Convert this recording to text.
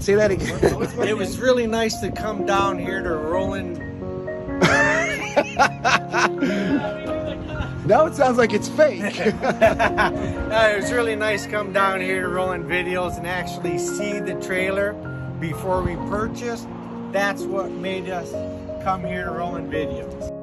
Say that again. It was really nice to come down here to Roland. Now it sounds like it's fake. It was really nice to come down here to Roland Videos and actually see the trailer before we purchased. That's what made us come here to Roland Videos.